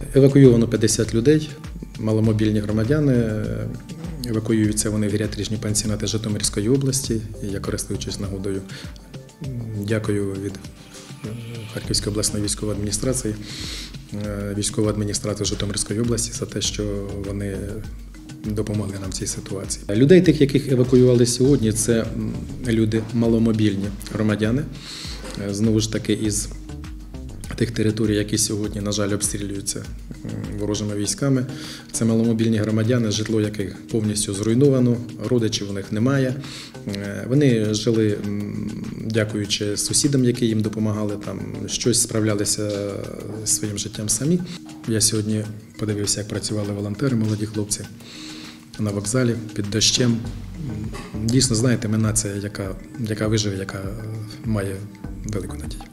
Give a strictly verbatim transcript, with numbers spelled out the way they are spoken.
Евакуйовано п'ятдесят людей, маломобільні громадяни. Евакуюються вони в геріатричні пансіонати Житомирської області. І я, користуючись нагодою, дякую від Харківської обласної військової адміністрації, військової адміністрації Житомирської області за те, що вони допомогли нам в цій ситуації. Людей, тих, яких евакуювали сьогодні, це люди маломобільні громадяни. Знову ж таки, із тих територій, які сьогодні, на жаль, обстрілюються ворожими військами. Це маломобільні громадяни, житло яких повністю зруйновано, родичів у них немає. Вони жили, дякуючи сусідам, які їм допомагали, там щось справлялися зі своїм життям самі. Я сьогодні подивився, як працювали волонтери, молоді хлопці на вокзалі під дощем. Дійсно, знаєте, ми нація, яка, яка виживе, яка має велику надію.